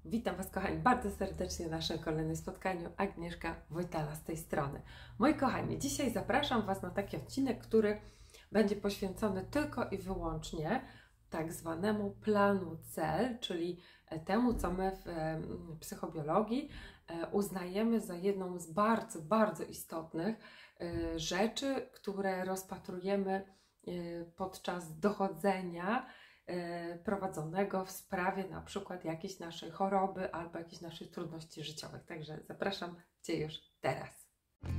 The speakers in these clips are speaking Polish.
Witam Was, kochani, bardzo serdecznie na naszym kolejnym spotkaniu. Agnieszka Wojtala z tej strony. Moi kochani, dzisiaj zapraszam Was na taki odcinek, który będzie poświęcony tylko i wyłącznie tak zwanemu planu cel, czyli temu, co my w psychobiologii uznajemy za jedną z bardzo, bardzo istotnych rzeczy, które rozpatrujemy podczas dochodzenia prowadzonego w sprawie na przykład jakiejś naszej choroby albo jakichś naszych trudności życiowych. Także zapraszam Cię już teraz.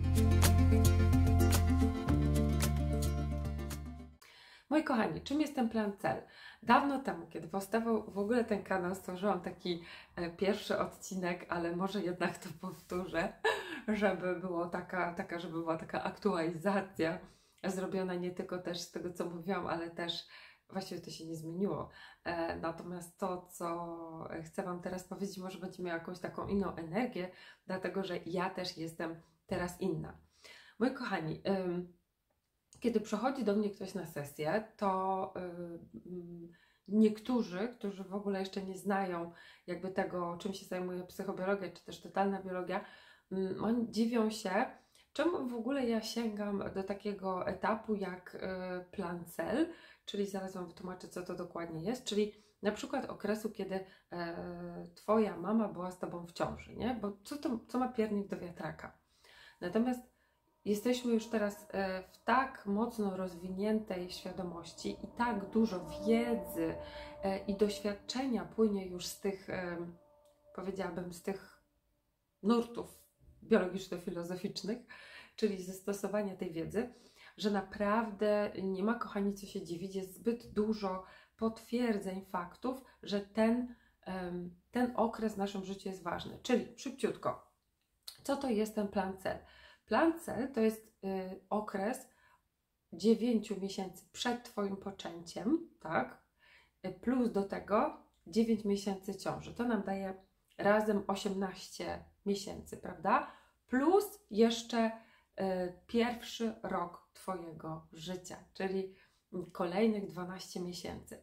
Moi kochani, czym jest ten plan cel? Dawno temu, kiedy powstawał w ogóle ten kanał, stworzyłam taki pierwszy odcinek, ale może jednak to powtórzę, żeby była taka aktualizacja zrobiona nie tylko też z tego, co mówiłam, ale też właściwie to się nie zmieniło. Natomiast to, co chcę Wam teraz powiedzieć, może będzie miało jakąś taką inną energię, dlatego że ja też jestem teraz inna. Moi kochani, kiedy przychodzi do mnie ktoś na sesję, to niektórzy, którzy w ogóle jeszcze nie znają jakby tego, czym się zajmuje psychobiologia, czy też totalna biologia, oni dziwią się, czemu w ogóle ja sięgam do takiego etapu jak plan cel, czyli zaraz Wam wytłumaczę, co to dokładnie jest, czyli na przykład okresu, kiedy Twoja mama była z Tobą w ciąży, nie? Bo co ma piernik do wiatraka? Natomiast jesteśmy już teraz w tak mocno rozwiniętej świadomości i tak dużo wiedzy i doświadczenia płynie już z tych, powiedziałabym, z tych nurtów biologiczno-filozoficznych, czyli ze stosowania tej wiedzy, że naprawdę nie ma, kochani, co się dziwić, jest zbyt dużo potwierdzeń, faktów, że ten okres w naszym życiu jest ważny. Czyli szybciutko, co to jest ten plan cel? Plan cel to jest okres 9 miesięcy przed Twoim poczęciem, tak? Plus do tego 9 miesięcy ciąży. To nam daje razem 18 miesięcy, prawda? Plus jeszcze pierwszy rok Twojego życia, czyli kolejnych 12 miesięcy.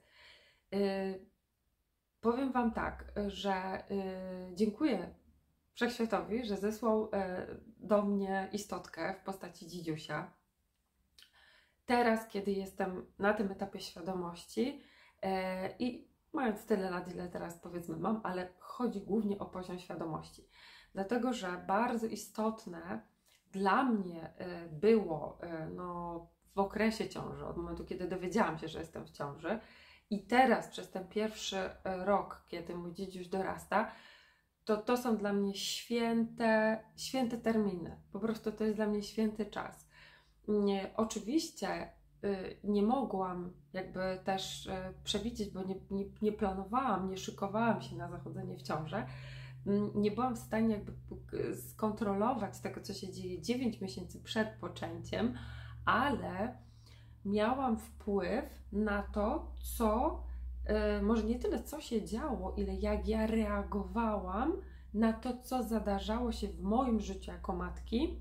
Powiem Wam tak, że dziękuję Wszechświatowi, że zesłał do mnie istotkę w postaci dzidziusia. Teraz, kiedy jestem na tym etapie świadomości i mając tyle lat, ile teraz powiedzmy mam, ale chodzi głównie o poziom świadomości. Dlatego, że bardzo istotne dla mnie było w okresie ciąży, od momentu, kiedy dowiedziałam się, że jestem w ciąży i teraz przez ten pierwszy rok, kiedy mój dzidziuś dorasta, to są dla mnie święte terminy. Po prostu to jest dla mnie święty czas. Oczywiście nie mogłam jakby też przewidzieć, bo nie planowałam, nie szykowałam się na zachodzenie w ciążę. Nie byłam w stanie jakby skontrolować tego, co się dzieje 9 miesięcy przed poczęciem, ale miałam wpływ na to, może nie tyle co się działo, ile jak ja reagowałam na to, co zadarzało się w moim życiu jako matki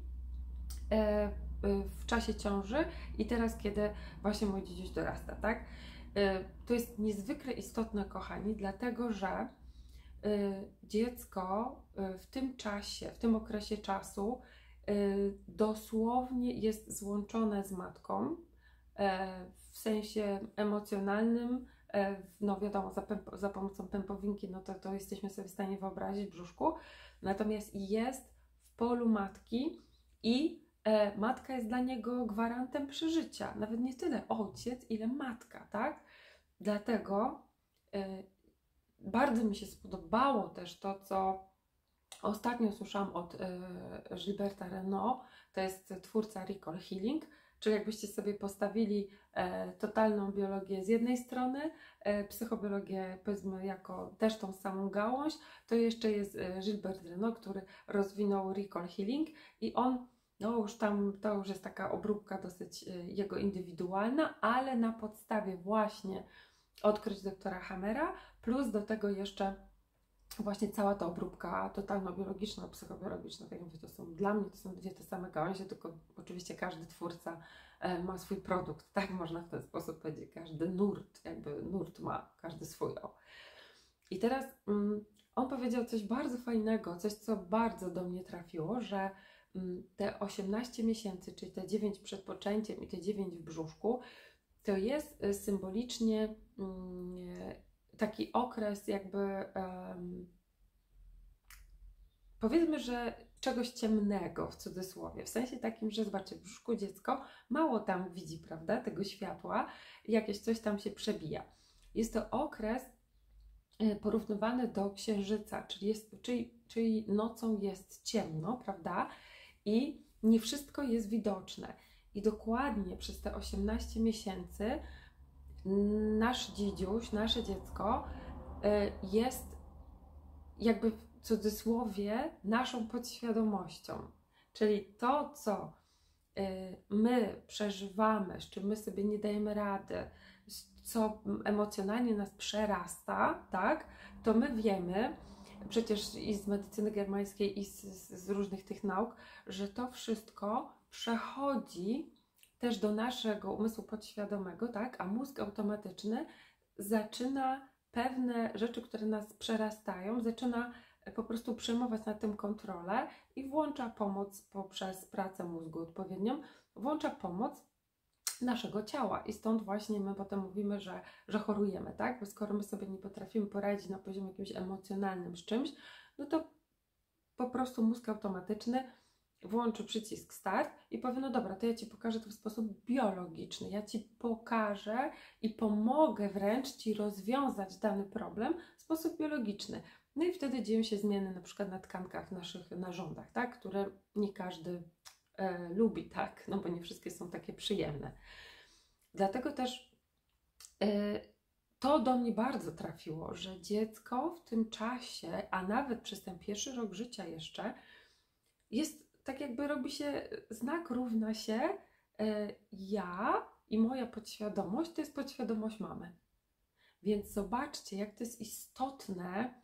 w czasie ciąży i teraz, kiedy właśnie mój dzidziuś dorasta, tak? To jest niezwykle istotne, kochani, dlatego że dziecko w tym czasie, w tym okresie czasu dosłownie jest złączone z matką w sensie emocjonalnym, no wiadomo, za pomocą pępowinki, no to jesteśmy sobie w stanie wyobrazić w brzuszku, natomiast jest w polu matki i matka jest dla niego gwarantem przeżycia, nawet nie tyle ojciec, ile matka, tak? Dlatego bardzo mi się spodobało też to, co ostatnio słyszałam od Gilberta Renaud, to jest twórca Recall Healing, czyli jakbyście sobie postawili totalną biologię z jednej strony, psychobiologię powiedzmy jako też tą samą gałąź, to jeszcze jest Gilbert Renaud, który rozwinął Recall Healing i on, to już jest taka obróbka dosyć jego indywidualna, ale na podstawie właśnie odkryć doktora Hammera, plus do tego jeszcze właśnie cała ta obróbka totalno-biologiczna, psychobiologiczna, tak jak mówię, dla mnie to są dwie te same gałęzie, tylko oczywiście każdy twórca ma swój produkt, tak można w ten sposób powiedzieć, każdy nurt ma każdy swój. I teraz On powiedział coś bardzo fajnego, coś, co bardzo do mnie trafiło, że te 18 miesięcy, czyli te 9 przed poczęciem i te 9 w brzuszku, to jest symbolicznie taki okres jakby, powiedzmy, że czegoś ciemnego w cudzysłowie, w sensie takim, że zobaczcie, w brzuszku dziecko mało tam widzi, prawda, tego światła, jakieś coś tam się przebija. Jest to okres porównywany do księżyca, czyli nocą jest ciemno, prawda, i nie wszystko jest widoczne. I dokładnie przez te 18 miesięcy nasz dzidziuś, nasze dziecko jest jakby w cudzysłowie naszą podświadomością. Czyli to, co my przeżywamy, z czym my sobie nie dajemy rady, co emocjonalnie nas przerasta, tak, to my wiemy, przecież i z medycyny germańskiej, i z różnych tych nauk, że to wszystko przechodzi też do naszego umysłu podświadomego, tak, a mózg automatyczny zaczyna pewne rzeczy, które nas przerastają, zaczyna po prostu przejmować nad tym kontrolę i włącza pomoc poprzez pracę mózgu odpowiednią, włącza pomoc naszego ciała i stąd właśnie my potem mówimy, że chorujemy, tak? Bo skoro my sobie nie potrafimy poradzić na poziomie jakimś emocjonalnym z czymś, no to po prostu mózg automatyczny włączy przycisk start i powie, no dobra, to ja Ci pokażę to w sposób biologiczny, ja Ci pokażę i pomogę wręcz Ci rozwiązać dany problem w sposób biologiczny. No i wtedy dzieją się zmiany na przykład na tkankach, naszych narządach, tak? Które nie każdy lubi, tak? No bo nie wszystkie są takie przyjemne. Dlatego też to do mnie bardzo trafiło, że dziecko w tym czasie, a nawet przez ten pierwszy rok życia jeszcze, jest tak jakby robi się znak równa się ja i moja podświadomość, to jest podświadomość mamy. Więc zobaczcie, jak to jest istotne,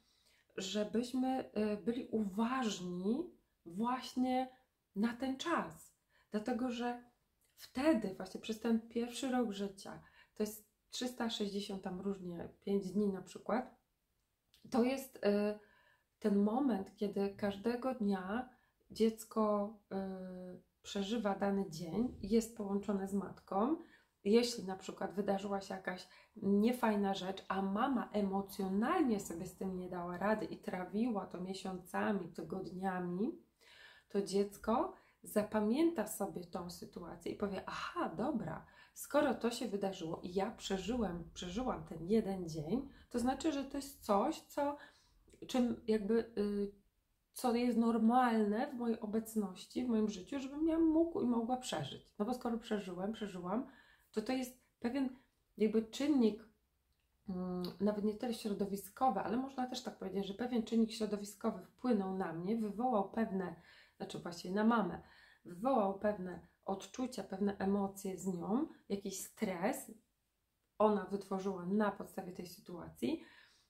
żebyśmy byli uważni właśnie na ten czas. Dlatego, że wtedy właśnie przez ten pierwszy rok życia, to jest 360 tam różnie, 5 dni na przykład, to jest ten moment, kiedy każdego dnia dziecko przeżywa dany dzień, jest połączone z matką. Jeśli na przykład wydarzyła się jakaś niefajna rzecz, a mama emocjonalnie sobie z tym nie dała rady i trawiła to miesiącami, tygodniami, to dziecko zapamięta sobie tą sytuację i powie, aha, dobra, skoro to się wydarzyło i ja przeżyłam ten jeden dzień, to znaczy, że to jest coś, czym jakby co jest normalne w mojej obecności, w moim życiu, żebym ja mógł i mogła przeżyć. No bo skoro przeżyłam, to jest pewien jakby czynnik, nawet nie tyle środowiskowy, ale można też tak powiedzieć, że pewien czynnik środowiskowy wpłynął na mnie, wywołał pewne, znaczy właściwie na mamę, wywołał pewne odczucia, pewne emocje z nią, jakiś stres ona wytworzyła na podstawie tej sytuacji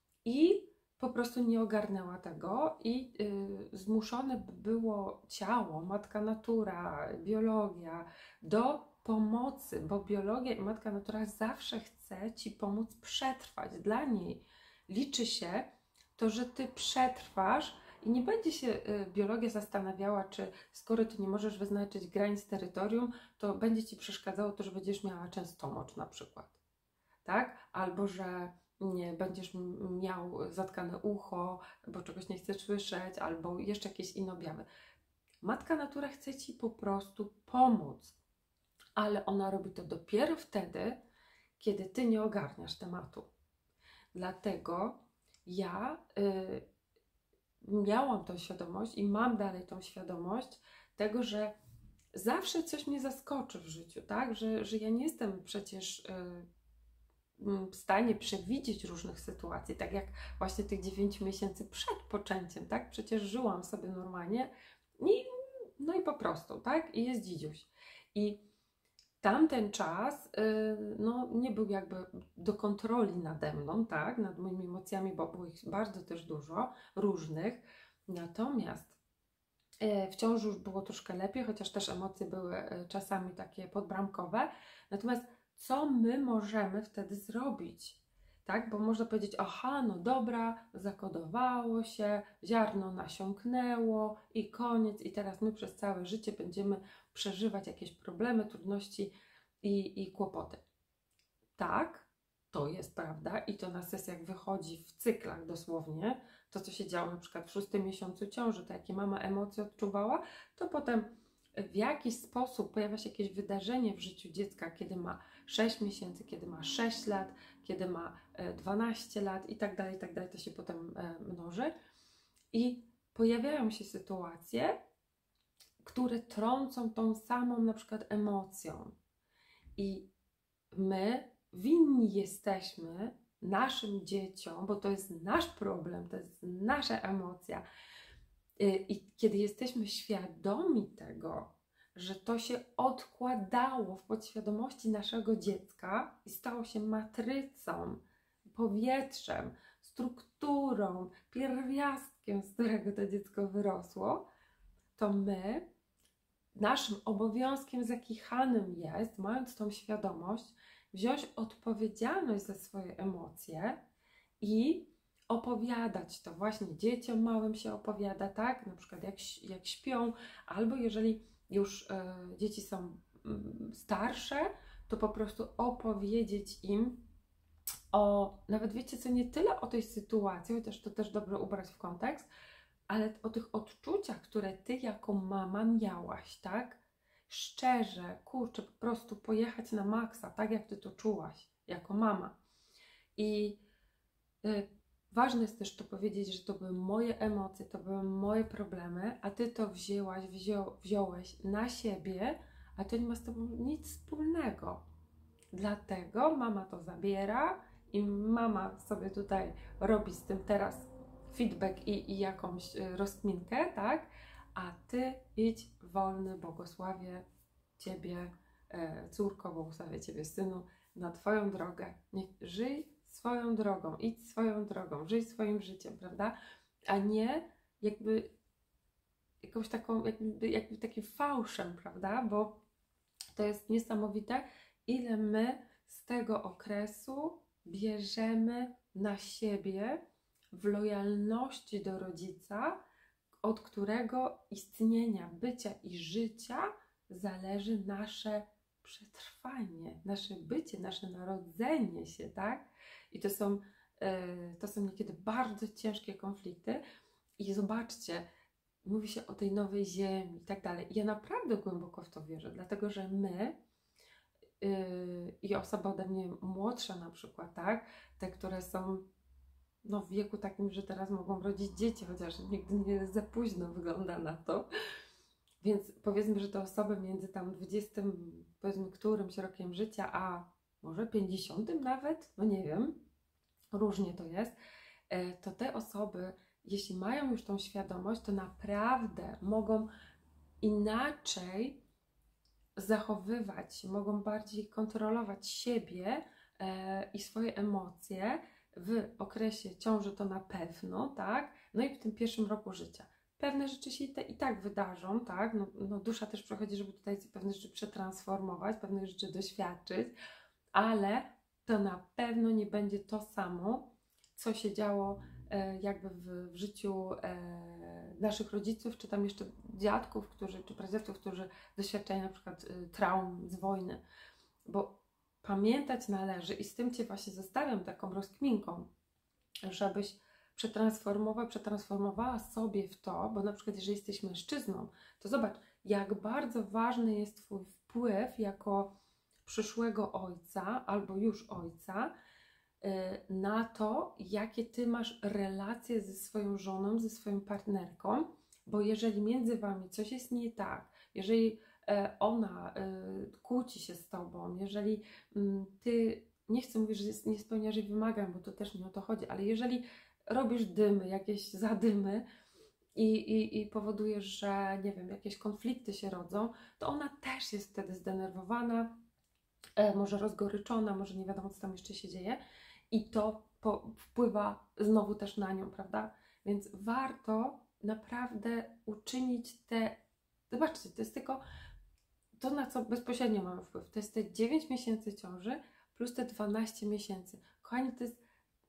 i po prostu nie ogarnęła tego i zmuszone było ciało, matka natura, biologia do pomocy, bo biologia i matka natura zawsze chce Ci pomóc przetrwać. Dla niej liczy się to, że Ty przetrwasz i nie będzie się biologia zastanawiała, czy skoro Ty nie możesz wyznaczyć granic terytorium, to będzie Ci przeszkadzało to, że będziesz miała częstomocz na przykład, tak? Albo, że nie będziesz miał zatkane ucho, bo czegoś nie chcesz słyszeć, albo jeszcze jakieś inne objawy. Matka natura chce Ci po prostu pomóc, ale ona robi to dopiero wtedy, kiedy Ty nie ogarniasz tematu. Dlatego ja miałam tą świadomość i mam dalej tą świadomość tego, że zawsze coś mnie zaskoczy w życiu, tak? Że ja nie jestem przecież w stanie przewidzieć różnych sytuacji, tak jak właśnie tych 9 miesięcy przed poczęciem, tak? Przecież żyłam sobie normalnie no i po prostu, tak? I jest dzidziuś. I tamten czas no, nie był jakby do kontroli nade mną, tak? Nad moimi emocjami, bo było ich bardzo też dużo, różnych. Natomiast wciąż już było troszkę lepiej, chociaż też emocje były czasami takie podbramkowe. Natomiast co my możemy wtedy zrobić? tak? Bo można powiedzieć, aha, no dobra, zakodowało się, ziarno nasiąknęło i koniec, i teraz my przez całe życie będziemy przeżywać jakieś problemy, trudności i kłopoty. Tak, to jest prawda i to na sesjach wychodzi w cyklach dosłownie. To, co się działo na przykład w 6. miesiącu ciąży, to jakie mama emocje odczuwała, to potem w jakiś sposób pojawia się jakieś wydarzenie w życiu dziecka, kiedy ma 6 miesięcy, kiedy ma 6 lat, kiedy ma 12 lat i tak dalej, to się potem mnoży. I pojawiają się sytuacje, które trącą tą samą na przykład emocją. I my winni jesteśmy naszym dzieciom, bo to jest nasz problem, to jest nasza emocja. I kiedy jesteśmy świadomi tego, że to się odkładało w podświadomości naszego dziecka i stało się matrycą, powietrzem, strukturą, pierwiastkiem, z którego to dziecko wyrosło, to my, naszym obowiązkiem zakichanym jest, mając tą świadomość, wziąć odpowiedzialność za swoje emocje i opowiadać to właśnie dzieciom małym się opowiada, tak? Na przykład jak śpią, albo jeżeli już dzieci są starsze, to po prostu opowiedzieć im nawet wiecie co, nie tyle o tej sytuacji, chociaż to też dobrze ubrać w kontekst, ale o tych odczuciach, które ty jako mama miałaś, tak? Szczerze, kurczę, po prostu pojechać na maksa, tak jak ty to czułaś jako mama. I ważne jest też to powiedzieć, że to były moje emocje, to były moje problemy, a ty to wziąłeś na siebie, a to nie ma z tobą nic wspólnego. Dlatego mama to zabiera i mama sobie tutaj robi z tym teraz feedback i jakąś rozkminkę, tak? A ty idź wolny, błogosławię Ciebie, córko, błogosławię Ciebie, synu, na Twoją drogę. Niech żyj swoją drogą, idź swoją drogą, żyj swoim życiem, prawda? A nie jakby jakąś taką, jakby takim fałszem, prawda? Bo to jest niesamowite, ile my z tego okresu bierzemy na siebie w lojalności do rodzica, od którego istnienia, bycia i życia zależy nasze przetrwanie, nasze bycie, nasze narodzenie się, tak? I to są niekiedy bardzo ciężkie konflikty. I zobaczcie, mówi się o tej nowej ziemi i tak dalej. Ja naprawdę głęboko w to wierzę, dlatego że my i osoby ode mnie młodsze na przykład, tak? Te, które są w wieku takim, że teraz mogą rodzić dzieci, chociaż nigdy nie jest za późno, wygląda na to. Więc powiedzmy, że te osoby między tam 20, powiedzmy, którymś rokiem życia, a może 50 nawet, no nie wiem, różnie to jest, to te osoby, jeśli mają już tą świadomość, to naprawdę mogą inaczej zachowywać się, mogą bardziej kontrolować siebie i swoje emocje w okresie ciąży, to na pewno, tak? No i w tym pierwszym roku życia. Pewne rzeczy się i tak wydarzą, tak? No dusza też przechodzi, żeby tutaj pewne rzeczy przetransformować, pewnych rzeczy doświadczyć, ale to na pewno nie będzie to samo, co się działo jakby w życiu naszych rodziców, czy tam jeszcze dziadków, czy pradziadków, którzy doświadczają na przykład traum z wojny. Bo pamiętać należy, i z tym Cię właśnie zostawiam taką rozkminką, żebyś przetransformowała sobie w to, bo na przykład jeżeli jesteś mężczyzną, to zobacz, jak bardzo ważny jest Twój wpływ jako przyszłego ojca albo już ojca na to, jakie Ty masz relacje ze swoją żoną, ze swoją partnerką, bo jeżeli między Wami coś jest nie tak, jeżeli ona kłóci się z Tobą, jeżeli Ty, nie chcę mówić, że nie spełniasz jej wymagań, bo to też nie o to chodzi, ale jeżeli robisz dymy, jakieś zadymy i powodujesz, że nie wiem, jakieś konflikty się rodzą, to ona też jest wtedy zdenerwowana, może rozgoryczona, może nie wiadomo, co tam jeszcze się dzieje i to wpływa znowu też na nią, prawda? Więc warto naprawdę uczynić zobaczcie, to jest tylko to, na co bezpośrednio mamy wpływ. To jest te 9 miesięcy ciąży plus te 12 miesięcy. Kochani, to jest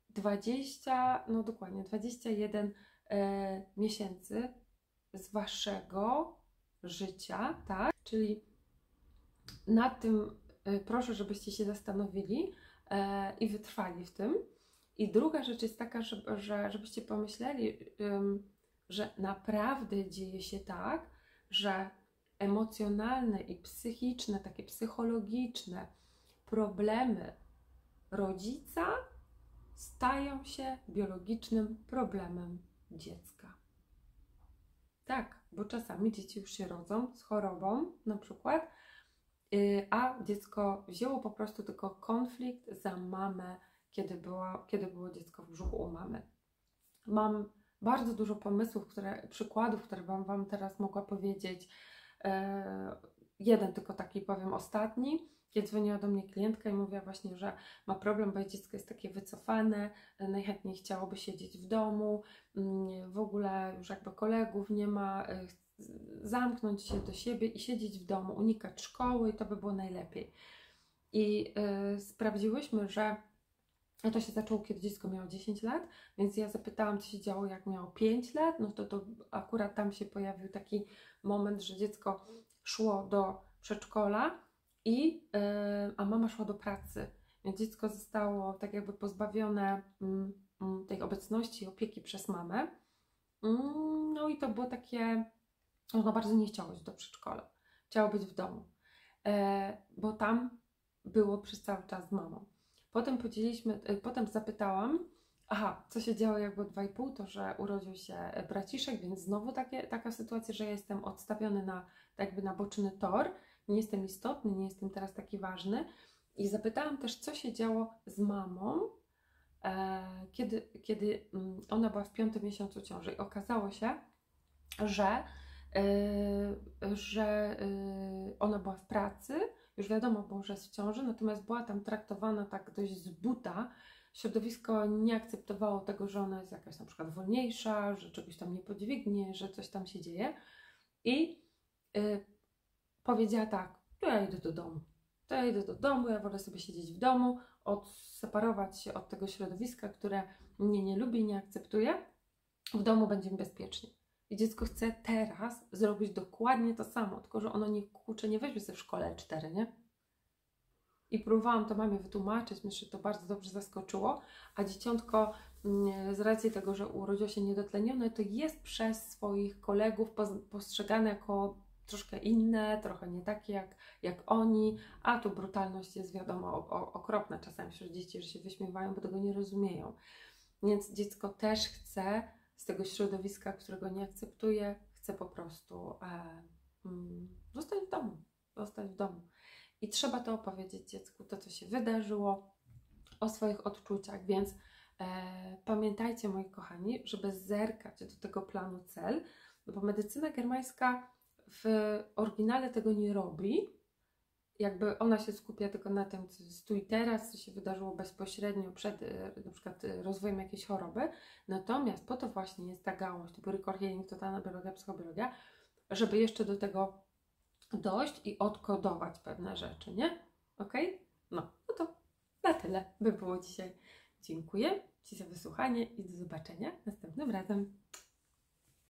20, no dokładnie 21 miesięcy z Waszego życia, tak? Czyli nad tym proszę, żebyście się zastanowili i wytrwali w tym. I druga rzecz jest taka, żebyście pomyśleli, że naprawdę dzieje się tak, że emocjonalne i psychiczne, takie psychologiczne problemy rodzica stają się biologicznym problemem dziecka. Tak, bo czasami dzieci już się rodzą z chorobą na przykład, a dziecko wzięło po prostu tylko konflikt za mamę, kiedy było dziecko w brzuchu u mamy. Mam bardzo dużo pomysłów, przykładów, które Wam teraz mogła powiedzieć. Jeden tylko taki powiem ostatni, kiedy dzwoniła do mnie klientka i mówiła właśnie, że ma problem, bo jej dziecko jest takie wycofane, najchętniej chciałoby siedzieć w domu, w ogóle już jakby kolegów nie ma, zamknąć się do siebie i siedzieć w domu, unikać szkoły i to by było najlepiej. I sprawdziłyśmy, że to się zaczęło, kiedy dziecko miało 10 lat, więc ja zapytałam, co się działo, jak miało 5 lat, no to akurat tam się pojawił taki moment, że dziecko szło do przedszkola, a mama szła do pracy, więc dziecko zostało tak jakby pozbawione tej obecności i opieki przez mamę. No i to było takie, ono bardzo nie chciało iść do przedszkola, chciało być w domu, bo tam było przez cały czas z mamą. Potem zapytałam, co się działo jak było 2,5, to że urodził się braciszek, więc znowu taka sytuacja, że ja jestem odstawiony na boczny tor, nie jestem istotny, nie jestem teraz taki ważny. I zapytałam też, co się działo z mamą, kiedy ona była w 5. miesiącu ciąży. I okazało się, że ona była w pracy, już wiadomo było, że jest w ciąży, natomiast była tam traktowana tak dość z buta. Środowisko nie akceptowało tego, że ona jest jakaś na przykład wolniejsza, że czegoś tam nie podźwignie, że coś tam się dzieje. I powiedziała tak, to ja idę do domu, ja wolę sobie siedzieć w domu, odseparować się od tego środowiska, które mnie nie lubi, nie akceptuje. W domu będzie mi bezpiecznie. I dziecko chce teraz zrobić dokładnie to samo, tylko że ono nie weźmie sobie w szkole 4, nie? I próbowałam to mamie wytłumaczyć, myślę, że to bardzo dobrze zaskoczyło, a dzieciątko z racji tego, że urodziło się niedotlenione, to jest przez swoich kolegów postrzegane jako troszkę inne, trochę nie takie jak oni, a tu brutalność jest wiadomo okropna czasami wśród dzieci, że się wyśmiewają, bo tego nie rozumieją. Więc dziecko też chce z tego środowiska, którego nie akceptuje, chce po prostu zostać w domu. I trzeba to opowiedzieć dziecku, to co się wydarzyło, o swoich odczuciach, więc pamiętajcie, moi kochani, żeby zerkać do tego planu cel, bo medycyna germańska w oryginale tego nie robi, jakby ona się skupia tylko na tym, co jest tu i teraz, co się wydarzyło bezpośrednio przed na przykład rozwojem jakiejś choroby, natomiast po to właśnie jest ta gałąź typu Recall Healing, totalna biologia, psychobiologia, żeby jeszcze do tego dojść i odkodować pewne rzeczy, nie? Ok? No to na tyle by było dzisiaj. Dziękuję Ci za wysłuchanie i do zobaczenia następnym razem.